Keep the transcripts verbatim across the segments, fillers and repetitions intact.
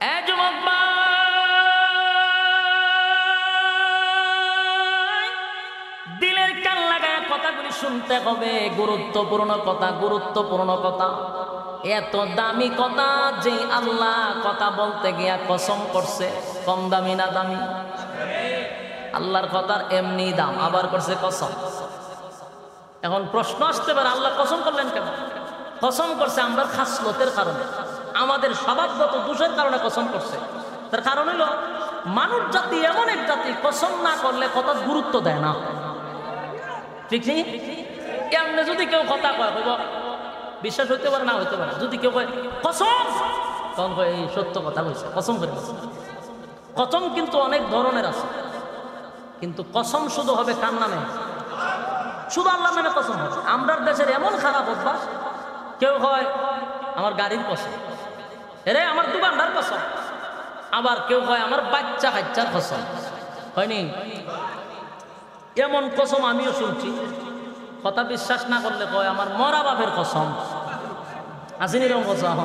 এ যুবক ভাই, দিলের কান লাগায় কথাগুলি শুনতে হবে। গুরুত্বপূর্ণ কথা, গুরুত্বপূর্ণ কথা, এত দামি কথা যে আল্লাহ কথা বলতে গিয়া কসম করছে। কম দামি না দামি? আল্লাহর কথার এমনি দাম, আবার করছে কসম। এখন প্রশ্ন আসতে পারে, আল্লাহ কসম করলেন কেন? কসম করছে আমরা খাসলতের কারণে, আমাদের স্বভাবগত দোষের কারণে কসম করছে। তার কারণ হলো মানুষ জাতি এমন এক জাতি, কসম না করলে কথা গুরুত্ব দেয় না। ঠিক নেই? এমনি যদি কেউ কথা কয়, বিশ্বাস হইতে পারে, না হইতে পারে। যদি কেউ কয় কসম, তখন কয় এই সত্য কথা বলছে, কসম করে। কসম কিন্তু অনেক ধরনের আছে, কিন্তু কসম শুধু হবে কার নামে? শুধু আল্লাহর নামে কসম হবে। আমরা দেশের এমন খারাপ অভ্যাস, কেউ হয় আমার গাড়ির কসম, এরে আমার দোকানদার কসম, আবার কেউ হয় আমার বাচ্চা কাচ্চার কসম। হয়নি? এমন কসম আমিও শুনছি। কথা বিশ্বাস না করলে কয় আমার মরা বাপের কসম। আসেনি এরকম কসম?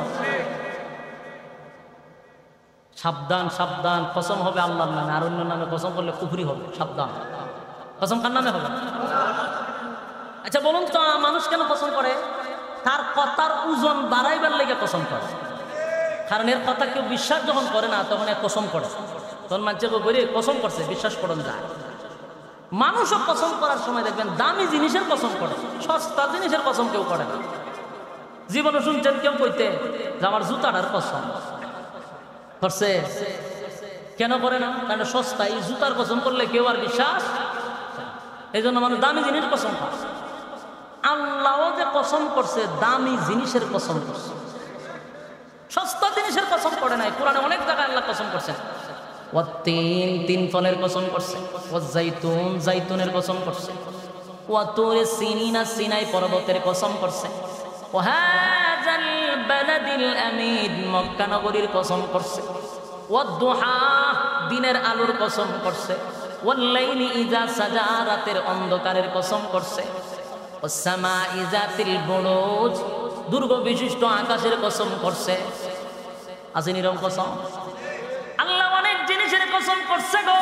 সাবধান, সাবধান। কসম হবে আল্লাহর নামে, আর অন্য নামে কসম করলে কুফরি হবে। সাবধান। কসম কার নামে হবে? আচ্ছা বলুন তো, মানুষ কেন কসম করে? তার কথার ওজন বাড়াইবার লেগে কসম করে। কারণ এর কথা কেউ বিশ্বাস যখন করে না, তখন এ কসম করে। তখন মানুষকে বলি কসম করছে, বিশ্বাস করুন যায়। মানুষও কসম করার সময় দেখবেন দামি জিনিসের কসম করে, সস্তা জিনিসের কসম কেউ করে না। জীবনে শুনছেন কেউ কইতে যে আমার জুতাটার কসম করছে? কেন করে না? কারণ সস্তা। এই জুতার কসম করলে কেউ আর বিশ্বাস, এই জন্য মানুষ দামি জিনিস কসম করে। আল্লাহও যে কসম করছে, দামি জিনিসের কসম করছে, সস্তা জিনিসের কসম করে নাই। কোরআনে অনেক জায়গায় আল্লাহ কসম করছেন। ওয়াত্তিন, তিন ফলের কসম করছে। ওয়াজাইতুন, জাইতুনের কসম করছে। ওয়াতুরে সিনিনা, সিনাই পর্বতের কসম করছে। ওয়াহাযাল বালাদিল আমিন, মক্কা নগরীর কসম করছে। ওয়াদুহা, দিনের আলোর কসম করছে। ওয়াল্লাইলি ইযা সাজা, রাতের অন্ধকারের কসম করছে। ওয়াসসামাই যাতিল বুরুজ, দুর্গ বিশিষ্ট আকাশের কসম করছে। আসেনি এরকম কসম? আল্লাহ অনেক জিনিসের কসম করছে গো।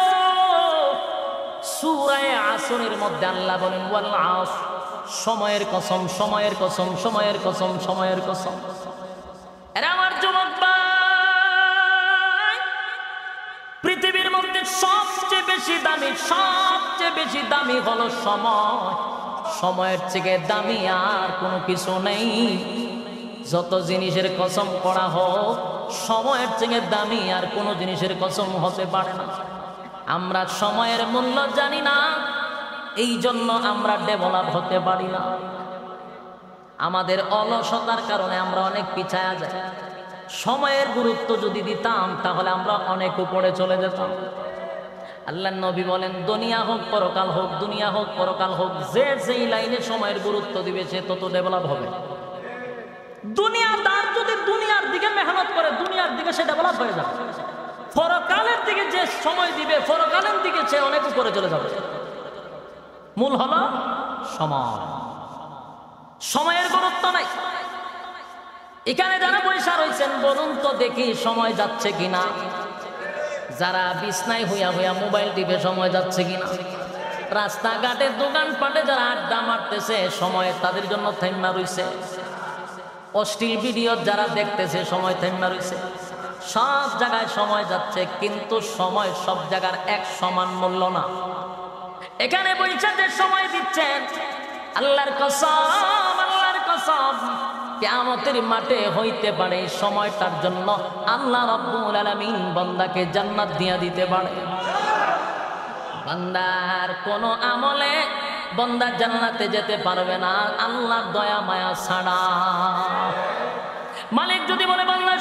সূরা আসরের মধ্যে আল্লাহ বলেন ওয়াল আসর, সময়ের কসম, সময়ের কসম, সময়ের কসম, সময়ের কসম। এরা আমার যুবক ভাই, পৃথিবীর মধ্যে সবচেয়ে বেশি দামি, সবচেয়ে বেশি দামি হলো সময়। সময়ের থেকে দামি আর কোনো কিছু নেই। যত জিনিসের কসম করা হোক, সময়ের থেকে দামি আর কোনো জিনিসের কসম হতে পারে না। আমরা সময়ের মূল্য জানি না, এই জন্য আমরা ডেভেলপ হতে পারি না। আমাদের অলসতার কারণে আমরা অনেক পিছায়া যাই। সময়ের গুরুত্ব যদি দিতাম, তাহলে আমরা অনেক উপরে চলে যেতাম। আল্লাহ নবী বলেন, দুনিয়া হোক পরকাল হোক, দুনিয়া হোক পরকাল হোক, যে যেই লাইনে সময়ের গুরুত্ব দিবে সে তত ডেভেলপ হবে। দুনিয়াদার যদি দুনিয়ার দিকে মেহনত করে, দুনিয়ার দিকে সে ডেভেলপ হয়ে যাবে। পরকালের দিকে যে সময় দিবে, পরকালের দিকে সে অনেক উপরে চলে যাবে। মূল হলো সময়। সময়ের গুরুত্ব নাই। এখানে যারা পয়সা রয়েছেন, বলুন তো দেখি সময় যাচ্ছে কিনা? যারা বিছনায় হইয়া হইয়া মোবাইল টিপে সময় যাচ্ছে কিনা? রাস্তাঘাটে দোকানপাটে যারা আড্ডা মারতেছে, সময় তাদের জন্য থেমা রইছে। অশ্লীল ভিডিও যারা দেখতেছে, সময় থেমা রইছে। সব জায়গায় সময় যাচ্ছে, কিন্তু সময় সব জায়গার এক সমান মূল্য না। এখানে বইসা যে সময় দিচ্ছেন, আল্লাহর কসম, আল্লাহর কসম, কিয়ামতের মাঠে হইতে পারে সময়টার জন্য আল্লাহ রাব্বুল আলামিন বান্দাকে জান্নাত দিয়া দিতে পারে। বান্দার কোন আমলে বান্দা জান্নাতে যেতে পারবে না আল্লাহর দয়া মায়া ছাড়া। মালিক যদি বলে বান্দা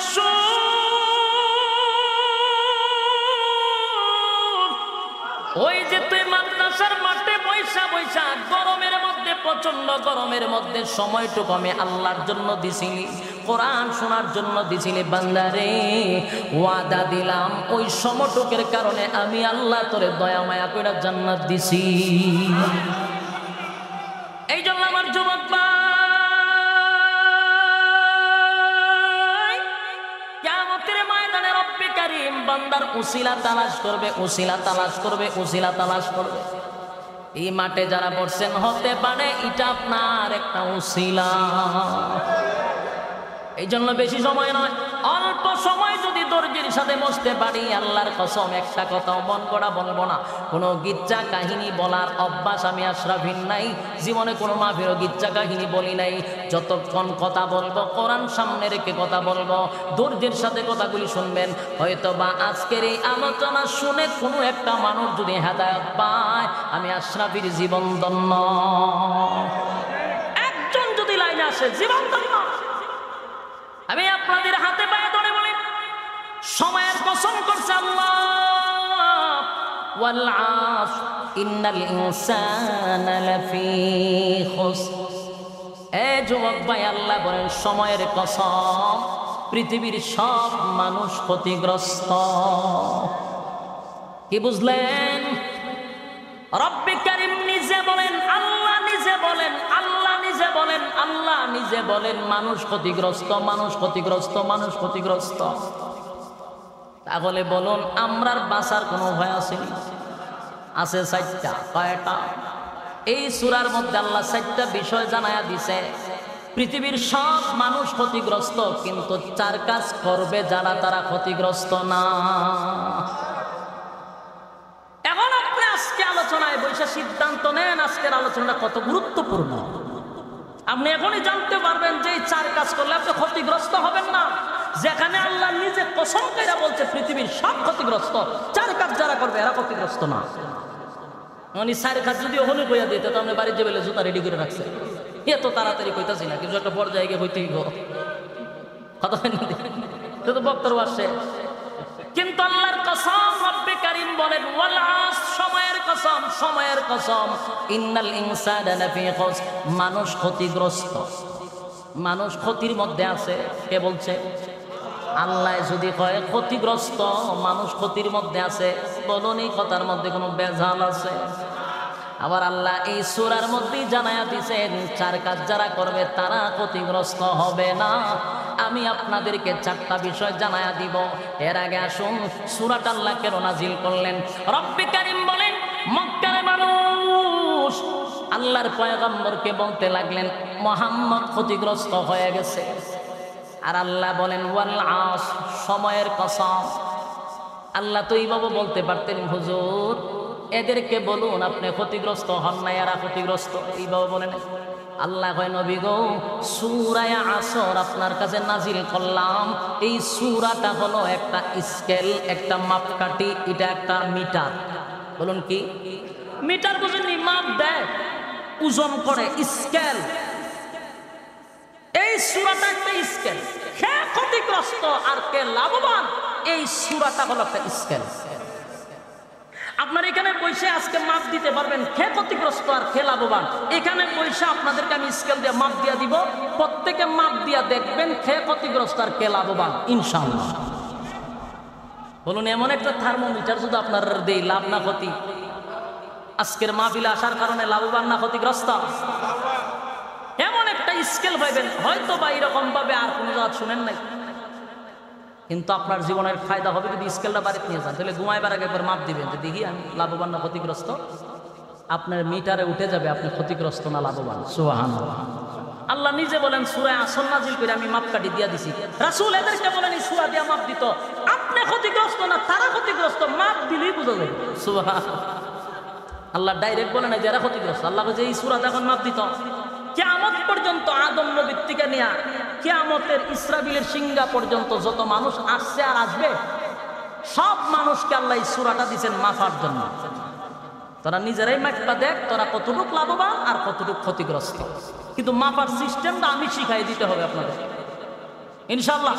শুন, ওই যে তুই মাদ্রাসার মাঠে বৈশা বৈশা গরমের মধ্যে, প্রচন্ড গরমের মধ্যে সময়টুকু আমি আল্লাহর জন্য দিছিলি, কোরআন শোনার জন্য দিছিলি, বান্দারে ওয়াদা দিলাম ওই সময়টুকের কারণে আমি আল্লাহ তোরে দয়া মায়া কইরা জান্নাত দিছি। এই জন্য আমার যুবক ভাই, কিয়ামতের ময়দানে রব্বে কারিম বান্দার উসিলা তালাশ করবে, উসিলা তালাশ করবে, উসিলা তালাশ করবে। এই মাঠে যারা বসছেন হতে পারে এটা আপনার একটা উসিলা। এই জন্য বেশি সময় নয়, অল্প সময় যদি ধৈর্যের সাথে বসতে পারি, আল্লাহর কসম একটা কথাও মন করা বলবো না। কোনো গিচ্ছা কাহিনী বলার অভ্যাস আমি আশরাফির নাই, জীবনে কোনো মাফিরও গিচ্ছা কাহিনী বলি নাই। যতক্ষণ কথা বলবো কোরআন সামনে রেখে কথা বলবো, ধৈর্যের সাথে কথাগুলি শুনবেন। হয়তো বা আজকের এই আলোচনা শুনে কোনো একটা মানুষ যদি হেদায়েত পায়, আমি আশরাফির জীবন ধন্য। একজন যদি লাইনে আসে জীবন ধন্য। আমি আপনাদের হাতে পায়ে ধরে বলি, সময়ের কসম করছে আল্লাহ, ওয়াল আসর ইন্নাল ইনসানা লাফি খুসর। এ যুবক ভাই, আল্লাহ বলেন সময়ের কসম, পৃথিবীর সব মানুষ ক্ষতিগ্রস্ত। কি বুঝলেন? রব্বে কারীম নিজে বলেন, আল্লাহ নিজে বলেন, আল্লাহ নিজে বলেন, আল্লাহ নিজে বলেন মানুষ ক্ষতিগ্রস্ত, মানুষ ক্ষতিগ্রস্ত, মানুষ ক্ষতিগ্রস্ত। তাহলে বলুন আমরার বাঁচার কোনো ভয় আসেনি? আছে চারটা। কয়টা? এই সূরার মধ্যে আল্লাহ চারটা বিষয় জানায়া দিছে। পৃথিবীর সব মানুষ ক্ষতিগ্রস্ত, কিন্তু চার কাজ করবে যারা তারা ক্ষতিগ্রস্ত না। এখন আপনি আজকে আলোচনায় বসে সিদ্ধান্ত নেন আজকের আলোচনাটা কত গুরুত্বপূর্ণ। আপনি এখনই জানতে পারবেন যে এই চার কাজ করলে আপনি ক্ষতিগ্রস্ত হবেন না। যেখানে আল্লাহ নিজে কসম কইরা বলছে পৃথিবীর সব ক্ষতিগ্রস্ত, চার কাজ যারা করবে এরা ক্ষতিগ্রস্ত না। মানে চার কাজ যদি ওখানে কইয়া দিতে, তো আপনি বাড়িতে বেলে জুতা রেডি করে রাখছে, এত তাড়াতাড়ি কইতাছি না, কিছু একটা পর্যায়ে গিয়ে হইতেই কথা তো বক্তব্য আসছে। কিন্তু আল্লাহর কসম, রব্বে কারীম বলেন ওয়াল আসর, সময়ের কসম, সময়ের কসম, ইন্নাল ইনসানা লাফি খুসর, মানুষ ক্ষতিগ্রস্ত, মানুষ ক্ষতির মধ্যে আছে। কে বলছে? আল্লাহ যদি কয় ক্ষতিগ্রস্ত, মানুষ ক্ষতির মধ্যে আছে, বলুন এই কথার মধ্যে কোনো বেজাল আছে? আবার আল্লাহ এই সূরার মধ্যেই জানায়া দিয়েছেন চার কাজ যারা করবে তারা ক্ষতিগ্রস্ত হবে না। আমি আপনাদেরকে চারটা বিষয় জানায়া দিব। এর আগে আসুন সূরাটা আল্লাহ কেন নাজিল করলেন। রব্বে কারীম বলেন মক্কার মানুষ আল্লাহর পয়গম্বরকে বলতে লাগলেন মুহাম্মদ ক্ষতিগ্রস্ত হয়ে গেছে। আর আল্লাহ বলেন ওয়াল আসর, সময়ের কসম। আল্লাহ তো এইভাবে বলতে পারতেন হুজুর এদেরকে বলুন আপনি ক্ষতিগ্রস্ত হন না, এরা ক্ষতিগ্রস্ত, এইভাবে বলেন। আল্লাহ কয় নবী গো, সূরা আসর আপনার কাছে নাজিল করলাম। এই সূরাটা হলো একটা স্কেল, একটা মাপকাঠি, এটা একটা মিটার। বলুন কি মিটার? বুঝেননি? মাপ দেয়, ওজন করে, স্কেল। এই সূরাটা একটা স্কেল। কে ক্ষতিগ্রস্ত আর কে লাভবান, এই সূরাটা হলো একটা স্কেল। আপনার এখানে বসে আজকে মাপ দিতে পারবেন কে ক্ষতিগ্রস্ত আর কে লাভবান। এখানে বসে আপনাদেরকে আমি স্কেল দিয়ে মাপ দিয়ে দিব, প্রত্যেকে মাপ দিয়ে দেখবেন কে ক্ষতিগ্রস্ত আর কে লাভবান ইনশাআল্লাহ। বলুন এমন একটা থার্মোমিটার যদি আপনার দেই, লাভ না ক্ষতি? আজকের মাহফিলে আসার কারণে লাভবান না ক্ষতিগ্রস্ত? এমন একটা স্কেল পাইবেন, হয়তো বা এরকম ভাবে আর কোনো জায়গা শুনেন নাই, কিন্তু আপনার জীবনের ফায়দা হবে যদি স্কেলটা বাড়িতে নিয়ে যান। তাহলে ঘুমাইবার আগে একবার মাপ দিবেন যে দেখি আমি লাভবান না ক্ষতিগ্রস্ত। আপনার মিটারে উঠে যাবে আপনি ক্ষতিগ্রস্ত না লাভবান। সুবহানাল্লাহ। আল্লাহ নিজে বলেন সূরা আসর নাজিল করে আমি মাপকাঠি দিয়া দিছি। রাসূল এদেরকে বলেন এই সূরা দিয়া মাপ দিত। আপনি ক্ষতিগ্রস্ত না তারা ক্ষতিগ্রস্ত, মাপ দিলেই বোঝা যাবে। সুবহানাল্লাহ। আল্লাহ ডাইরেক্ট বলেন এই যারা ক্ষতিগ্রস্ত। আল্লাহ যে এই সূরা যখন মাপ দিত, কিয়ামত পর্যন্ত আদম নবীর থেকে নিয়ে কিয়ামতের ইসরাফিলের সিংহা পর্যন্ত যত মানুষ আসছে আর আসবে, সব মানুষকে আল্লাহ এই সূরাটা দিয়েছেন মাপার জন্য। তোরা নিজেরাই মাপবা দেখ তোরা কতটুকু লাভবান আর কতটুকু ক্ষতিগ্রস্ত। কিন্তু মাপার সিস্টেমটা আমি শিখাই দিতে হবে আপনাদের ইনশাআল্লাহ।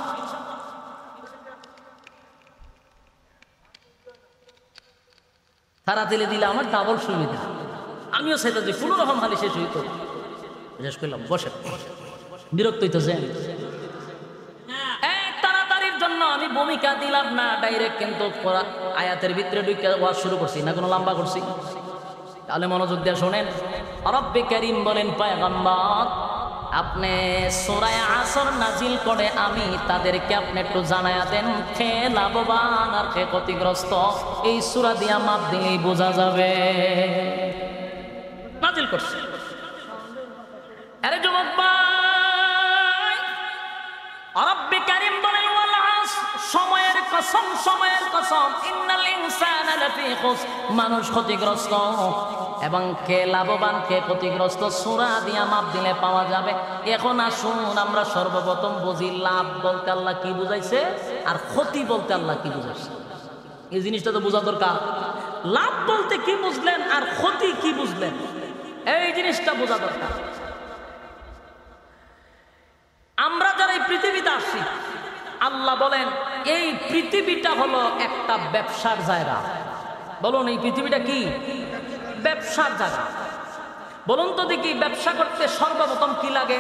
তাড়াতাড়ি দিলে আমার ডাবল সুবিধা। আমিও সেটা যে কোনো রকম খালি শেষ হইতো, শেষ করলাম বসে বিরক্ত হইতেছে। তাড়াতাড়ির জন্য আমি ভূমিকা দিলাম না, ডাইরেক্ট কিন্তু আয়াতের ভিতরে ঢুকে ওয়াজ শুরু করছি না, কোনো লম্বা করছি। তাহলে মনোযোগ দিয়ে শোনেন। রব্বে কারীম বলেন পয়গম্বর আপনি সূরা আসর নাজিল করে আমি তাদেরকে আপনি একটু জানায়া দেন কে লাভবান আর কে ক্ষতিগ্রস্ত। এই সূরা দিয়া মাপ দিলেই বোঝা যাবে। নাজিল করছে। আরে যুবক ভাই, রব্বে কারীম বলেন ওয়াল আসর, সময়ের কসম, সময়ের কসম, ইন্নাল ইনসানা লাফি খুসর, মানুষ ক্ষতিগ্রস্ত। এবং কে লাভবান কে ক্ষতিগ্রস্ত সূরা দিয়া মাপ দিলে পাওয়া যাবে। এখন আসুন আমরা সর্বপ্রথম বুঝি লাভ বলতে আল্লাহ কি বুঝাইছে আর ক্ষতি বলতে আল্লাহ কি বুঝাইছে। এই জিনিসটা তো বোঝা দরকার। লাভ বলতে কি বুঝলেন আর ক্ষতি কি বুঝলেন, এই জিনিসটা বোঝা দরকার। আমরা যারা এই পৃথিবীতে আসছি, আল্লাহ বলেন এই পৃথিবীটা হলো একটা ব্যবসার জায়গা। বলুন এই পৃথিবীটা কি? ব্যবসার জায়গা। বলুন তো দেখি ব্যবসা করতে সর্বপ্রথম কি লাগে?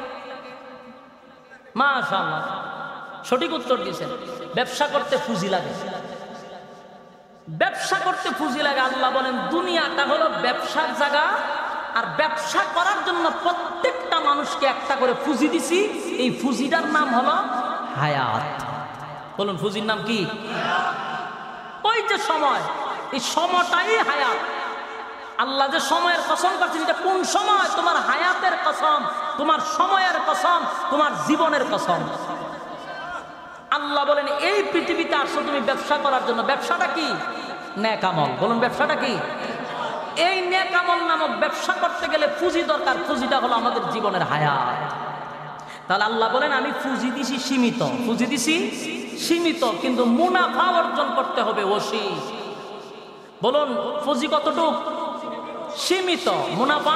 মাশাআল্লাহ, সঠিক উত্তর দিয়েছেন। ব্যবসা করতে পুঁজি লাগে। ব্যবসা করতে পুঁজি লাগে। আল্লাহ বলেন দুনিয়াটা হলো ব্যবসার জায়গা, আর ব্যবসা করার জন্য প্রত্যেকটা মানুষকে একটা করে পুঁজি দিছি। এই পুঁজিটার নাম হলো হায়াত। বলুন পুঁজির নাম কি? ওই যে সময়, এই সময়টাই হায়াত। আল্লাহ যে সময়ের কসম করছেন, এটা কোন সময়? তোমার হায়াতের কসম, তোমার সময়ের কসম, তোমার জীবনের কসম। আল্লাহ বলেন এই পৃথিবীতে আসছো তুমি ব্যবসা করার জন্য। ব্যবসাটা কি? নেক আমল। বলুন ব্যবসাটা কি? এই নেক আমল নামক ব্যবসা করতে গেলে পুঁজি দরকার। পুঁজিটা হলো আমাদের জীবনের হায়াত। তাহলে আল্লাহ বলেন আমি পুঁজি দিছি সীমিত, পুঁজি দিছি সীমিত, কিন্তু মুনাফা অর্জন করতে হবে অসি। বলুন পুঁজি কতটুক? সীমিত। মুনাফা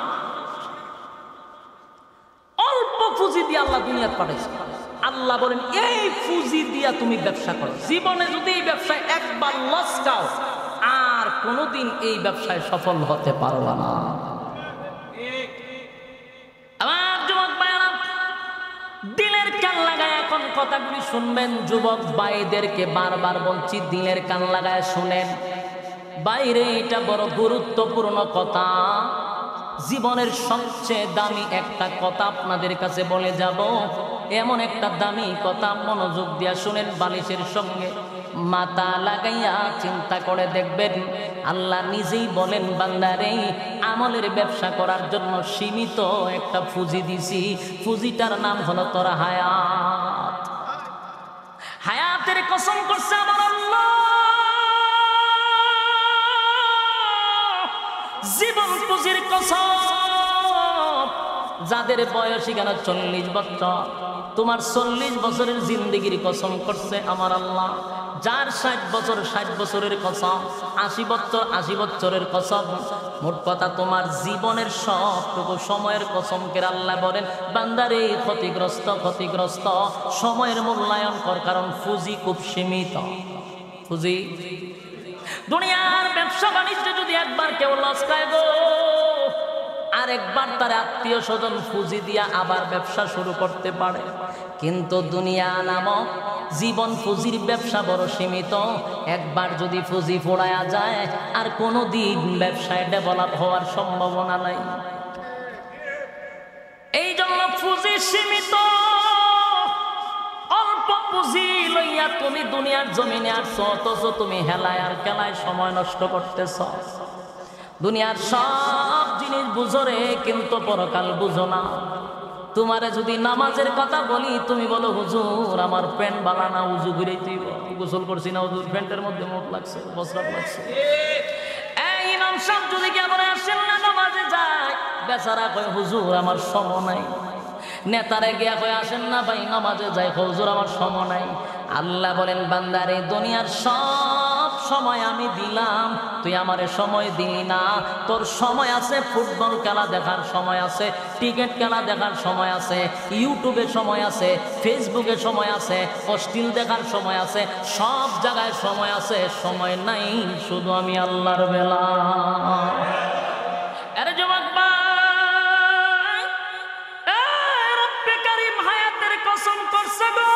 অল্প পুঁজি দিয়ে আল্লাহ দুনিয়াত পাঠাইছে। আল্লাহ বলেন এই পুঁজি দিয়া তুমি ব্যবসা করো। জীবনে যদি এই ব্যবসায় একবার লস খাও আর কোনোদিন এই ব্যবসায় সফল হতে পারবা না। আমার যুবক ভাইরা দিলের কান লাগায় এখন কথাগুলি শুনবেন। যুবক ভাইদেরকে বারবার বলছি দিলের কান লাগায় শুনেন। বাইরে এটা বড় গুরুত্বপূর্ণ কথা। জীবনের সবচেয়ে দামি একটা কথা আপনাদের কাছে বলে যাব। এমন একটা দামি কথা, মনোযোগ দিয়া শুনেন, বালিশের সঙ্গে মাথা লাগাইয়া চিন্তা করে দেখবেন। আল্লাহ নিজেই বলেন বান্দারে আমলের ব্যবসা করার জন্য সীমিত একটা পুঁজি দিছি। পুঁজিটার নাম হলো তোর হায়াত। হায়াতের কসম করছে আমার আল্লাহ। জীবন পুঁজির কসম। যাদের বয়স কেন চল্লিশ বছর, তোমার চল্লিশ বছরের জিন্দিগির কসম করছে আমার আল্লাহ। যার ষাট বছর ষাট বছরের কসম, আশি বছর আশি বছরের কসম। মোট কথা তোমার জীবনের সবটুকু সময়ের কসম করে আল্লাহ বলেন বান্দারে ক্ষতিগ্রস্ত ক্ষতিগ্রস্ত সময়ের মূল্যায়ন কর, কারণ পুঁজি খুব সীমিত। পুঁজি দুনিয়ার ব্যবসা বাণিজ্য যদি একবার কেউ লস খায় গো, আর একবার তার আত্মীয় স্বজন পুঁজি দিয়া আবার ব্যবসা শুরু করতে পারে। কিন্তু দুনিয়া নামক জীবন পুঁজির ব্যবসা বড় সীমিত। একবার যদি পুঁজি ফোড়ায়া যায় আর কোনো দিন ব্যবসায় ডেভেলপ হওয়ার সম্ভাবনা নাই। এই জন্য পুঁজি সীমিত। অল্প পুঁজি লইয়া তুমি দুনিয়ার জমিনে আসছো, অথচ তুমি হেলায় আর খেলায় সময় নষ্ট করতেছ। দুনিয়ার সব জিনিস বুঝো রে, কিন্তু পরকাল বুঝো না। তোমারে যদি নামাজের কথা বলি তুমি বলো হুজুর আমার প্যান্ট বালা না, উজু ঘুরে তুই গোসল করছি না, হুজুর প্যান্টের মধ্যে মুখ লাগছে, বসরাত লাগছে। এই ইমাম সাহেব যদি কেমন আসেন না নামাজে যায়, বেচারা কয় হুজুর আমার সময় নাই। নেতারে গিয়া কয় আসেন না ভাই নামাজে যায়, হুজুর আমার সময় নাই। আল্লাহ বলেন বান্দারে দুনিয়ার সব সময় আমি দিলাম, তুই আমারে সময় দিলি না। তোর সময় আছে ফুটবল খেলা দেখার সময় আছে, ক্রিকেট খেলা দেখার সময় আছে, ইউটিউবে সময় আছে, ফেসবুকে সময় আছে, অশ্লীল দেখার সময় আছে, সব জায়গায় সময় আছে। সময় নাই শুধু আমি আল্লাহর বেলা। আরে যুবক ভাই, রব্বে কারীম হায়াতের কসম করছে গো।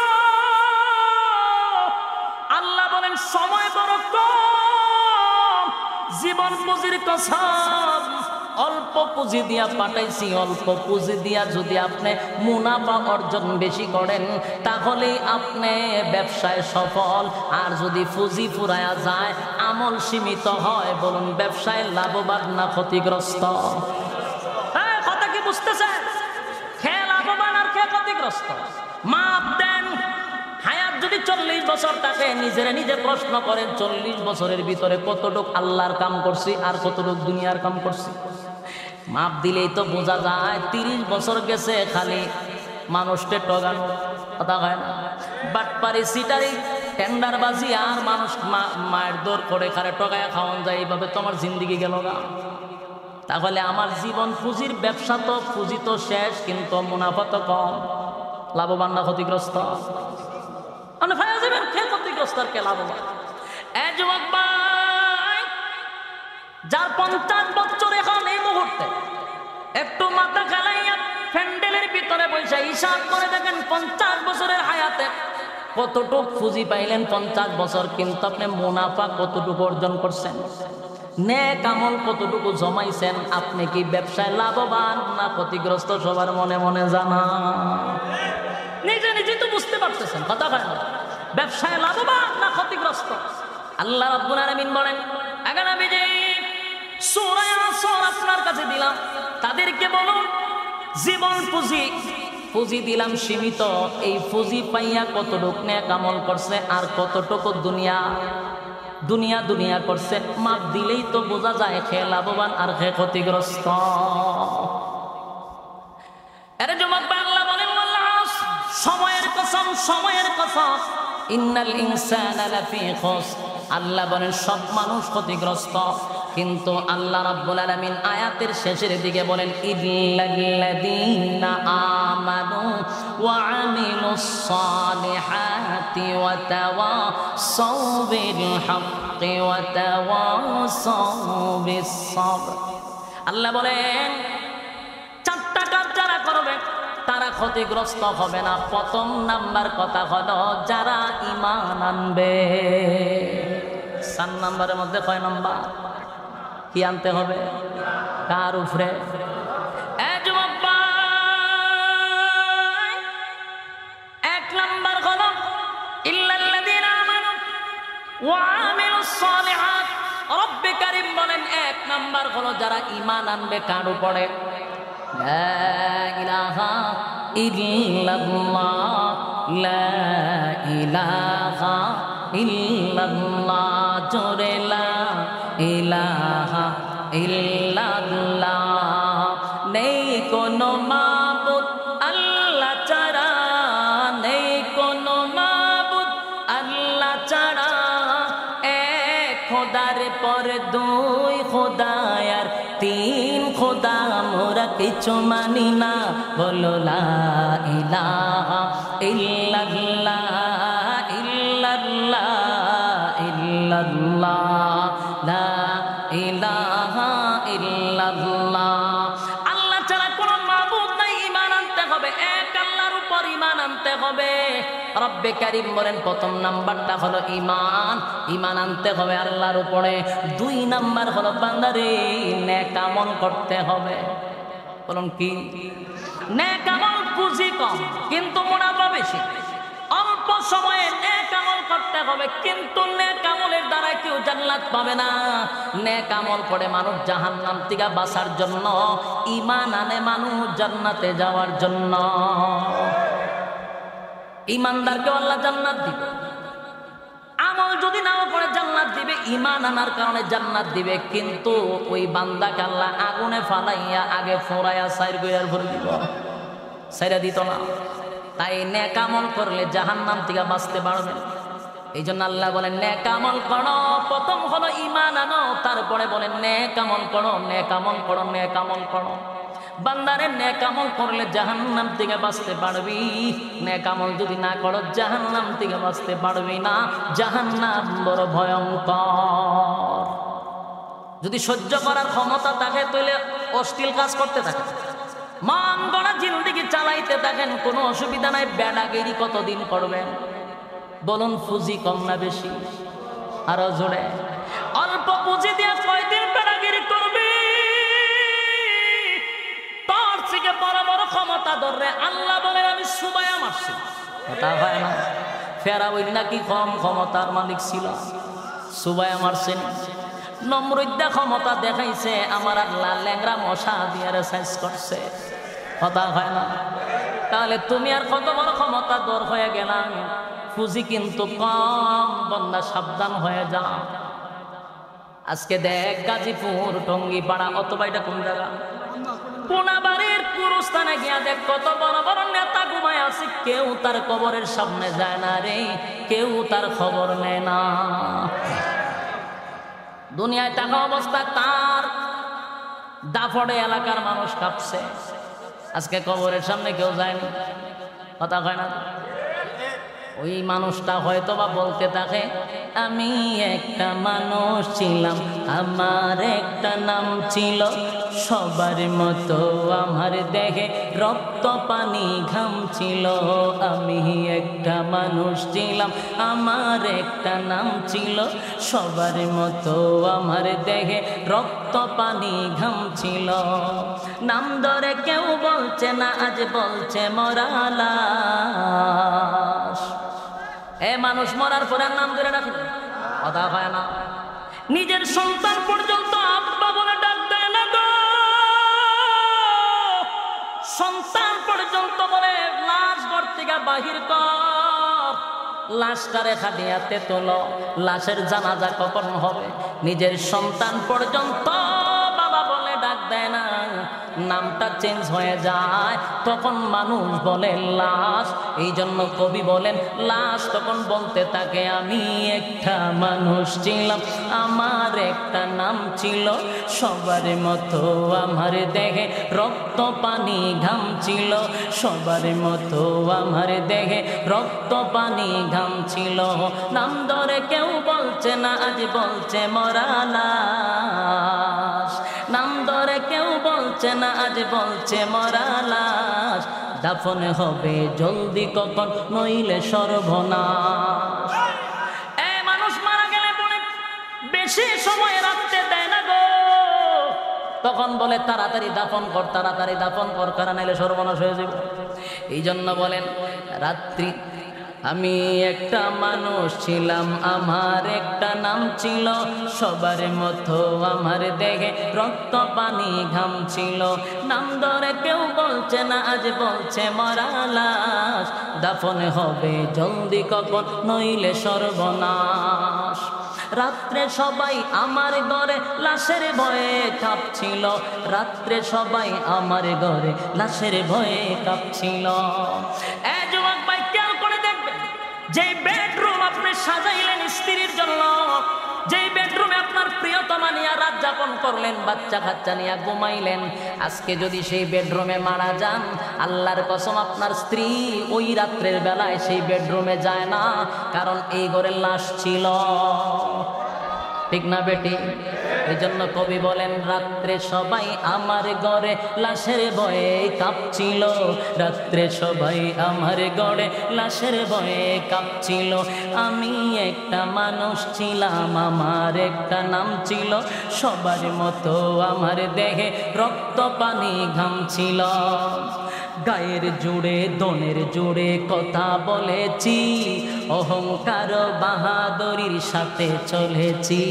আল্লাহ বলেন সময় বড় কম, জীবন পুঁজির কসম অল্প পুঁজি দিয়া পাঠাইছি, অল্প পুঁজি দিয়া যদি আপনি মুনাফা অর্জন বেশি করেন তাহলেই আপনি ব্যবসায় সফল। আর যদি পুঁজি ফুরায়া যায়, আমল সীমিত হয়, বলুন ব্যবসায় লাভবান না ক্ষতিগ্রস্ত? হ্যাঁ, কথা কি বুঝতেছেন? খেয়ে লাভবান আর খেয়ে ক্ষতিগ্রস্ত? মাপ দেন। হায়াত যদি চল্লিশ বছর থাকে, নিজের নিজে প্রশ্ন করেন চল্লিশ বছরের ভিতরে কতটুক আল্লাহর কাম করছি আর কতটুক দুনিয়ার কাম করছি। মাপ দিলেই তো বোঝা যায় তিরিশ বছর গেছে খালি মানুষকে টগানো, কথা হয় না, বাটপারি সিটারি টেন্ডারবাজি আর মানুষ মায়ের দৌড় করে খারে টগায়া খাওয়ান যায়, এইভাবে তোমার জিন্দিগি গেল না। তাহলে আমার জীবন পুঁজির ব্যবসা তো পুঁজি তো শেষ, কিন্তু মুনাফা তো কম। লাভবান না ক্ষতিগ্রস্ত? ক্ষতিগ্রস্ত আর কে লাভবান? এই যুবক ভাই, যার পঞ্চাশ বছর এখন এই মুহূর্তে একটু মাথা খেলাইয়া প্যান্ডেলের ভিতরে বসে হিসাব করে দেখেন পঞ্চাশ বছরের হায়াতে কতটুক পুঁজি পাইলেন পঞ্চাশ বছর, কিন্তু আপনি মুনাফা কতটুকু অর্জন করছেন, নেক আমল কতটুকু জমাইছেন, আপনি কি ব্যবসায় লাভবান না ক্ষতিগ্রস্ত? সবার মনে মনে জানা, নিজে নিজে তো বুঝতে পারতেছেন, কথা হয় না? ব্যবসায় লাভবান না ক্ষতিগ্রস্ত? আল্লাহ রাব্বুল আলামিন বলেন, আগে নবীজি সূরা আসর আপনার কাছে দিলাম, তাদেরকে বলুন জীবন পুঁজি পুঁজি দিলাম সীমিত, এই পুঁজি পাইয়া কতটুকু নেক আমল করছে আর কতটুকু দুনিয়া দুনিয়া দুনিয়া করছে। মাপ দিলেই তো বোঝা যায় খেয়ে লাভবান আর খেয়ে ক্ষতিগ্রস্ত। আরে যুবক বাংলা বলেন সময়ের কসম, সময়ের কসম, ইন্নাল ইনসানা লাফি খুসর। আল্লাহ বলেন সব মানুষ ক্ষতিগ্রস্ত, কিন্তু আল্লাহ রাব্বুল আলামিন আয়াতের শেষের দিকে বলেন ইল্লাল্লাযীনা আমানু ওয়া আমিলুস সালিহাতি ওয়া তাওয়াসাউ বিল হাক্কি ওয়া তাওয়াসাউ বিস সাবর। আল্লাহ বলেন চারটা কাজ যারা করবে তারা ক্ষতিগ্রস্ত হবে না। প্রথম নাম্বার কথা হলো যারা ঈমান আনবে। চার নাম্বারের মধ্যে কয় নাম্বার? কি আনতে হবে? কার উপরে? এক নাম্বার হলো ইল্লাল্লাযীনা আমানু ওয়া আমিলুস সালিহাত। রব্বে কারীম বলেন এক নাম্বার হলো যারা ঈমান আনবে। কার উপরে? লা ইলাহা ইল্লাল্লাহ, লা ইলাহা ইল্লাল্লাহ, জোরে লা ইলাহা ইল্লাল্লাহ। নেই কোনো মাবুদ আল্লাহ ছাড়া, নেই কোনো মাবুদ আল্লাহ ছাড়া, এক খোদার পর দুই খোদা আর তিন খোদা মোরা কিছু মানি না। বলো লা ইলাহা ইল্লাল্লাহ, ইল্লাল্লাহ, ইল্লাল্লাহ, লা ইলাহা ইল্লাল্লাহ। আল্লাহ ছাড়া কোনো মাবুদ নাই, ঈমান আনতে হবে, এক আল্লাহর উপর ঈমান আনতে হবে। রব্বে কারীম বলেন প্রথম নাম্বারটা হলো ঈমান, ঈমান আনতে হবে আল্লাহর উপরে। দুই নাম্বার হলো বান্দারে নেক আমল করতে হবে। বলুন কি? নেক আমল পুঁজি কম কিন্তু মুনাফা বেশি। অল্প সময়ে নেক আমল করতে হবে, কিন্তু নেক আমলের দ্বারা কেউ জান্নাত পাবে না। নেক আমল করে মানুষ জাহান্নাম থেকে বাঁচার জন্য, ঈমান আনে মানুষ জান্নাতে যাওয়ার জন্য। ঈমানদারকে আল্লাহ জান্নাত দিবে। আমল যদি নাও করে জান্নাত দিবে, ঈমান আনার কারণে জান্নাত দিবে, কিন্তু ওই বান্দাকে আল্লাহ আগুনে ফালাইয়া আগে ফোড়াইয়া সাইর গইয়ার ভরে দিব, সাইরা দিত না। তাই নেক আমল করলে জাহান্নাম থেকে বাঁচতে পারবে। এই জন্য আল্লাহ বলেন নেক আমল করো। প্রথম হলো ঈমান আনো, তারপরে বলেন নেক আমল করো, নেক আমল করো, নেক আমল করো। বান্দারে নেক আমল করলে জাহান্নাম থেকে বাঁচতে পারবি, নেক আমল যদি না করো জাহান্নাম থেকে বাঁচতে পারবি না। জাহান্নাম বড় ভয়ঙ্কর। যদি সহ্য করার ক্ষমতা থাকে তাহলে অশ্লীল কাজ করতে থাকে, মান গড়া জিন্দেগি চালাইতে থাকেন, কোনো অসুবিধা নাই। বেড়াগিরি কতদিন করবেন? বলুন পুঁজি কম না বেশি? আরো জোরে। অল্প পুঁজি দিয়ে কয়দিন বেড়াগিরি করবে? ক্ষমতা ধরে আল্লাহ বলে আমি সুবায়া মারছি, কথা হয় না। ফেরাউন নাকি কম ক্ষমতার মালিক ছিল, সুবায়া মারছেন। নমরুদ্দা ক্ষমতা দেখাইছে, আমার আল্লাহ ল্যাংরা মশা দিয়ে সাইজ করছে, কথা হয় না। তাহলে তুমি আর কত বড় ক্ষমতা দর হয়ে গেলাম, পুঁজি কিন্তু কম, বন্দা সাবধান হয়ে যা। আজকে দেখ গাজীপুর টঙ্গিপাড়া অথবা এটা কোন জায়গা, কোনাবাড়ির কুরুস্থানে গিয়া দেখ কত বড় বড় নেতা ঘুমায় আছে, কেউ তার কবরের সামনে যায় না রে, কেউ তার খবর নেয় না। দুনিয়ায় টাকা অবস্থা তার দাফড়ে এলাকার মানুষ কাঁপছে, আজকে কবরের সামনে কেউ যায়নি, কথা হয় না। ওই মানুষটা হয়তো বা বলতে থাকে আমি একটা মানুষ ছিলাম, আমার একটা নাম ছিল, সবার মতো আমার দেখে রক্ত পানি ঘাম ছিল। আমি একটা মানুষ ছিলাম, আমার একটা নাম ছিল, সবার মতো আমার দেখে রক্ত পানি ঘাম ছিল। নাম ধরে কেউ বলছে না, আজ বলছে মরা লাশ। এ মানুষ মরার পরে নাম ধরে রাখে, কথা হয় না। নিজের সন্তান পর্যন্ত আব্বা বলে ডাক দেয় না গো, সন্তান পর্যন্ত বলে লাশ ঘর থেকে বাহির কর, লাশটা রেখা দিয়াতে তোলো, লাশের জানাজা কখন হবে। নিজের সন্তান পর্যন্ত বাবা বলে ডাক দেয় না, নামটা চেঞ্জ হয়ে যায়, তখন মানুষ বলে লাশ। এই জন্য কবি বলেন লাশ তখন বলতে থাকে আমি একটা মানুষ ছিলাম, আমার একটা নাম ছিল, সবার মতো আমার দেখে রক্ত পানি ঘাম ছিল, সবার মতো আমার দেখে রক্ত পানি ঘাম ছিল। নাম ধরে কেউ বলছে না, আজ বলছে মরা লাশ। নাম ধরে কেউ বলছে না, আজ বলছে মরা লাশ। দাফন হবে জলদি কখন, নইলে সর্বনাশ। এ মানুষ মারা গেলে বলে বেশি সময় রাখতে দেয় না গো, তখন বলে তাড়াতাড়ি দাফন কর, তাড়াতাড়ি দাফন কর, কারণ নাইলে সর্বনাশ হয়ে যাবে। এই জন্য বলেন রাত্রি আমি একটা মানুষ ছিলাম, আমার একটা নাম ছিল, সবার মতো আমার দেখে রক্ত পানি ঘাম ছিল। নাম ধরে কেউ বলছে না, আজ বলছে মরা লাশ। দাফন হবে জলদি কখন, নইলে সর্বনাশ। রাত্রে সবাই আমার ঘরে লাশের ভয়ে কাঁপছিল, রাত্রে সবাই আমার ঘরে লাশের ভয়ে কাঁপছিল। এ যুবক ভাই খেয়াল করে দেখবেন, যে বেডরুম আপনি সাজাইলেন স্ত্রীর জন্য, যেই বেডরুমে আপনার প্রিয়তমা নিয়ে রাত যাপন করলেন, বাচ্চা কাচ্চা নিয়ে ঘুমাইলেন, আজকে যদি সেই বেডরুমে মারা যান, আল্লাহর কসম আপনার স্ত্রী ওই রাত্রের বেলায় সেই বেডরুমে যায় না, কারণ এই ঘরে লাশ ছিল, ঠিক না বেটি? এই জন্য কবি বলেন রাত্রে সবাই আমার ঘরে লাশের ভয়ে কাঁপছিল, রাত্রে সবাই আমার ঘরে লাশের ভয়ে কাঁপছিল। আমি একটা মানুষ ছিলাম, আমার একটা নাম ছিল, সবার মতো আমার দেহে রক্ত পানি ঘাম ছিল। গায়ের জুড়ে দনের জুড়ে কথা বলেছি, অহংকার বাহাদুরির সাথে চলেছি।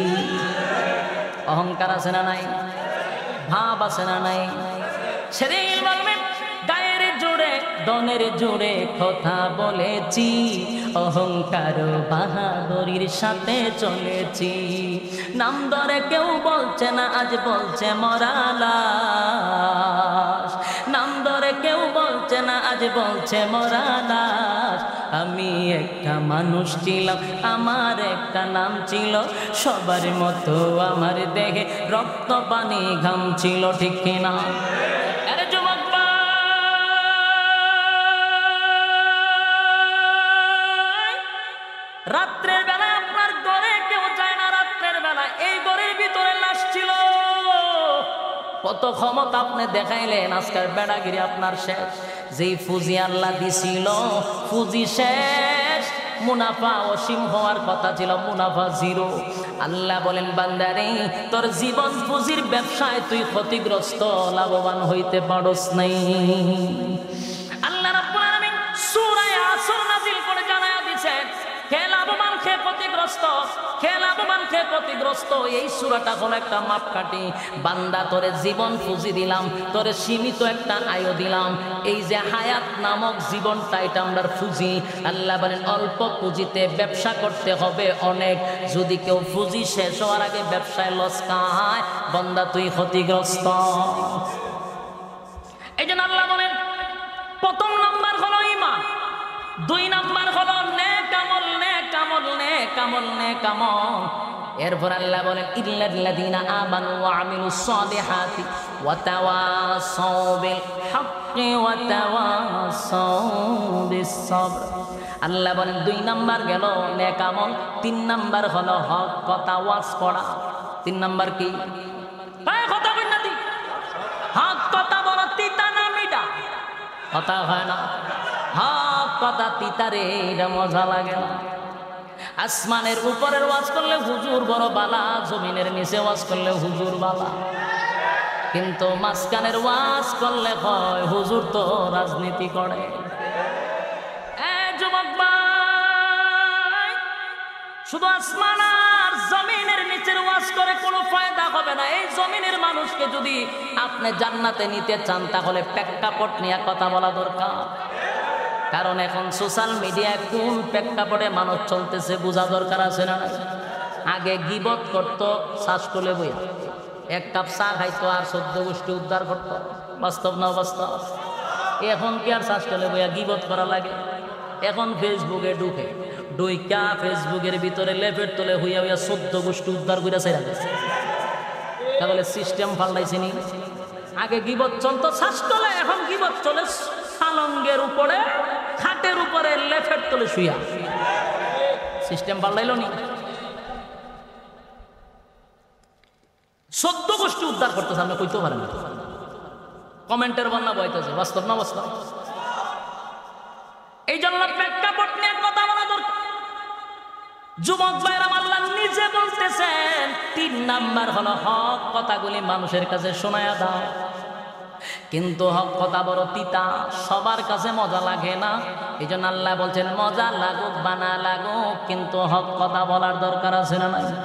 অহংকার আছে না নাই? ভাব আছে না নাই? সেদিন বলবেন গায়ের জুড়ে দনের জুড়ে কথা বলেছি, অহংকার বাহাদুরির সাথে চলেছি। নাম ধরে কেউ বলছে না, আজ বলছে মরা লাশ। নাম ধরে কেউ বলছে না, আজ বলছে মরা লাশ। আমি একটা মানুষ ছিলাম, আমার একটা নাম ছিল, সবার মতো আমার দেখে রক্ত পানি ঘাম ছিল, ঠিক কিনা? আরে যুবক রাত্রের বেলায় আপনার ঘরে কেউ যায় না, রাত্রের বেলায় এই ঘরের ভিতরে লাশ ছিল। কত ক্ষমতা আপনি দেখাইলেন, আজকের বেড়াগিরি আপনার শেষ। যেই ফুজি আল্লাহ দিছিল ফুজি শেষ, মুনাফা অসীম হওয়ার কথা ছিল, মুনাফা জিরো। আল্লাহ বলেন বান্দারে তোর জীবন পুঁজির ব্যবসায় তুই ক্ষতিগ্রস্ত, লাভবান হইতে পারস নাই। আল্লাহ রাব্বুল আলামিন সূরা আসর নাযিল করে জানায়া দিয়েছেন কে লাভবান কে ক্ষতিগ্রস্ত, কে লাভবান কে ক্ষতিগ্রস্ত। এই সূরাটা হলো একটা মাপকাঠি। বান্দা তোরে জীবন পুঁজি দিলাম, তোরে সীমিত একটা আয়ু দিলাম, এই যে হায়াত নামক জীবনটা এটা আমরা পুঁজি। আল্লাহ বলেন অল্প পুঁজিতে ব্যবসা করতে হবে অনেক। যদি কেউ পুঁজি শেষ হওয়ার আগে ব্যবসায় লস খায়, বান্দা তুই ক্ষতিগ্রস্ত। এই জন্য আল্লাহ বলেন প্রথম নাম্বার হলো ঈমান, দুই নাম্বার হলো নেক আমল, নেক আমল, নেক আমল, নেক আমল। এরপর আল্লাহ বলেন ইল্লাল্লাযীনা আমানু ওয়া আমিলুস সালিহাতি ওয়া তাওয়াসাউ বিল হাক্কি ওয়া তাওয়াসাউ বিস সাবর। আল্লাহ বলেন দুই নাম্বার গেল নেক আমল, তিন নাম্বার হলো হক কথা ওয়াজ করা। তিন নাম্বার কি? এই কথা বল না, দি হক কথা বলা তিতা না মিঠা? কথা হয় না, হক কথা তিতারে, এটা মজা লাগে না। আসমানের উপরের ওয়াজ করলে হুজুর বড় বালা, জমিনের নিচে ওয়াজ করলে হুজুর বালা। কিন্তু মাঝখানের ওয়াজ করলে হয় হুজুর তো রাজনীতি করে। এ যুবক ভাই, শুধু আসমান আর জমিনের নিচের ওয়াজ করে কোনো ফায়দা হবে না। এই জমিনের মানুষকে যদি আপনি জান্নাতে নিতে চান তাহলে প্রেক্ষাপট নিয়ে কথা বলা দরকার। কারণ এখন সোশ্যাল মিডিয়ায় কোন প্রেক্ষাপটে মানুষ চলতেছে বোঝা দরকার আছে না? আগে গিবত করতো শ্বাস করলে বইয়া, এক কাপ চা খাইতো আর চোদ্দ গোষ্ঠী উদ্ধার করতো। বাস্তব না বাস্তব? এখন কি আর শ্বাস করলে বইয়া গিবত করা লাগে? এখন ফেসবুকে ঢুকে ডুইকা ফেসবুকের ভিতরে লেফের তোলে হইয়া হইয়া চোদ্দ গোষ্ঠী উদ্ধার করে ছেড়া গেছে। তাহলে সিস্টেম পাল্টাইছে নি? আগে গিবত চলতো শ্বাস তোলে, এখন গিবত চলে পালঙ্গের উপরে, খাটের উপরে লেফের তোলে শুয়া। সিস্টেম পাল্টাইলো নি? চোদ্দ গোষ্ঠী উদ্ধার করতেছে, আমরা কইতে পারেন না। কমেন্টের বন্যা বইতেছে। বাস্তব না বাস্তব? এই জন্য প্রেক্ষাপট নিয়ে কথা বলা দরকার। যুবক ভাইরা আল্লাহ নিজে বলতেছেন তিন নাম্বার হলো হক কথাগুলি মানুষের কাছে শোনায়া দাও। কিন্তু হক কথা বড় তিতা, সবার কাছে মজা লাগে না। এই জন্য আল্লাহ বলছেন মজা লাগুক বা না লাগুক, কিন্তু হক কথা বলার দরকার আছে না নাই?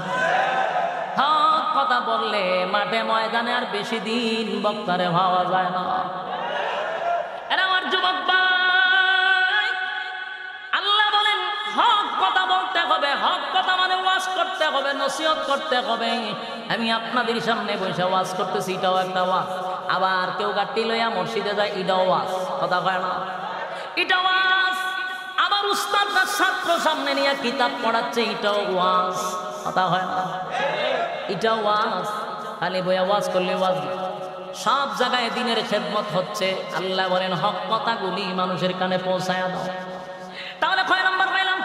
হক কথা বললে মাঠে ময়দানে আর বেশি দিন বক্তারে ভাবা যায় না। এরা আমার যুবক ভাই, আল্লাহ বলেন হক কথা বলতে হবে। হক কথা মানে ওয়াজ করতে হবে, নসিহত করতে হবে। আমি আপনাদের সামনে বসে ওয়াজ করতেছি, এটাও একটা ওয়াজ। আবার কেউ গাড়ি লইয়া মসজিদে যায়, এটাও ওয়াজ। কথা কয় না? এটা ওয়াজ। আবার উস্তাদরা ছাত্র সামনে নিয়ে কিতাব পড়াচ্ছে, এটাও ওয়াজ। কথা হয় না? এটা ওয়াজ। খালি বইয়া ওয়াজ করলে ওয়াজ না। সব জায়গায় দিনের খেদমত হচ্ছে। আল্লাহ বলেন হক কথাগুলি মানুষের কানে পৌঁছায়া দাও। তাহলে কয় নাম্বার পাইলাম?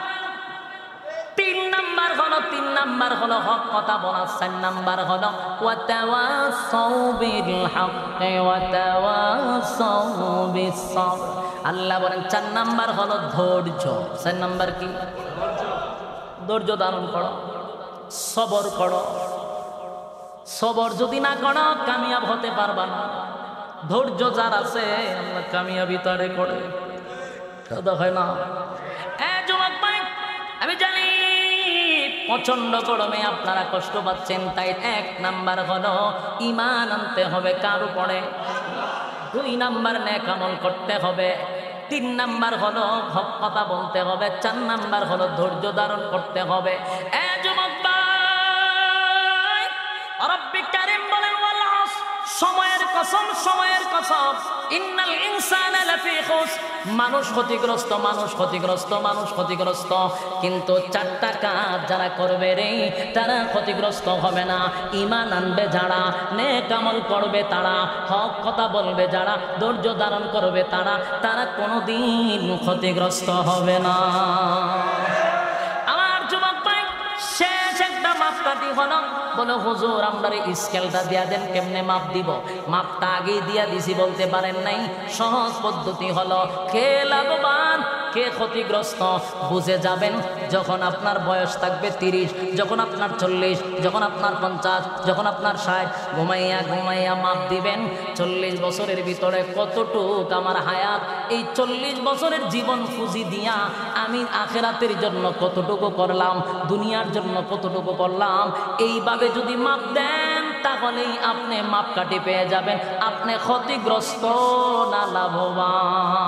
তিন নাম্বার হলো, তিন নাম্বার হলো হক কথা বলা। চার নাম্বার হলো ওয়া তাওয়াসাউ বিল হাক্কি ওয়া তাওয়াসাউ বিস সাবর। আল্লাহ বলেন চার নাম্বার হলো ধৈর্য। চার নাম্বার কি? ধৈর্য ধারণ করো, সবর করো। সবর যদি না করো কামিয়াব হতে পারবা না। ধৈর্য যার আছে আল্লাহ কামিয়াবি তারে করে। কথা হয় না? এ যুবক ভাই, আমি জানি প্রচন্ড গরমে আপনারা কষ্ট পাচ্ছেন, তাই এক নাম্বার হলো ঈমান আনতে হবে কার উপরে। দুই নাম্বার নেক আমল করতে হবে। তিন নাম্বার হলো হক কথা বলতে হবে। চার নাম্বার হলো ধৈর্য ধারণ করতে হবে। এ যুবক ভাই, রব্বুল কারীম বলেন ওয়াল আসর, সময়ের কসম, সময়ের কসম, ইন্নাল ইনসানা লাফি খুসর। মানুষ ক্ষতিগ্রস্ত, মানুষ ক্ষতিগ্রস্ত, মানুষ ক্ষতিগ্রস্ত। কিন্তু চারটা কাজ যারা করবে রে তারা ক্ষতিগ্রস্ত হবে না। ঈমান আনবে যারা, নেক আমল করবে তারা, হক কথা বলবে যারা, ধৈর্য ধারণ করবে তারা, তারা কোনোদিন ক্ষতিগ্রস্ত হবে না। আমার যুবক ভাই, শেষ একটা মাপকাঠি হলো, বলো হুজুর আমরা স্কেলটা দিয়া দেন, কেমনে মাপ দিব? মাপটা আগেই দিয়া দিছি বলতে পারেন নাই। সহজ পদ্ধতি হলো কে লাভবান কে ক্ষতিগ্রস্ত বুঝে যাবেন যখন আপনার বয়স থাকবে তিরিশ, যখন আপনার চল্লিশ, যখন আপনার পঞ্চাশ, যখন আপনার ষাট। ঘুমাইয়া ঘুমাইয়া মাপ দিবেন চল্লিশ বছরের ভিতরে কতটুক আমার হায়াত, এই চল্লিশ বছরের জীবন পুঁজি দিয়া আমি আখিরাতের জন্য কতটুকু করলাম, দুনিয়ার জন্য কতটুকু করলাম। এইভাবে যদি মাপ দেন তাহলেই আপনি মাপকাঠি পেয়ে যাবেন, আপনি ক্ষতিগ্রস্ত না লাভবান।